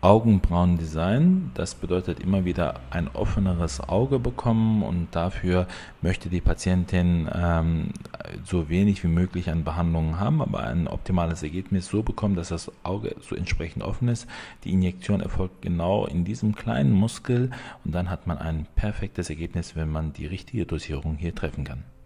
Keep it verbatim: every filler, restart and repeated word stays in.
Augenbrauendesign. Das bedeutet immer wieder ein offeneres Auge bekommen und dafür möchte die Patientin ähm, so wenig wie möglich an Behandlungen haben, aber ein optimales Ergebnis so bekommen, dass das Auge so entsprechend offen ist. Die Injektion erfolgt genau in diesem kleinen Muskel und dann hat man ein perfektes Ergebnis, wenn man die richtige Dosierung hier treffen kann.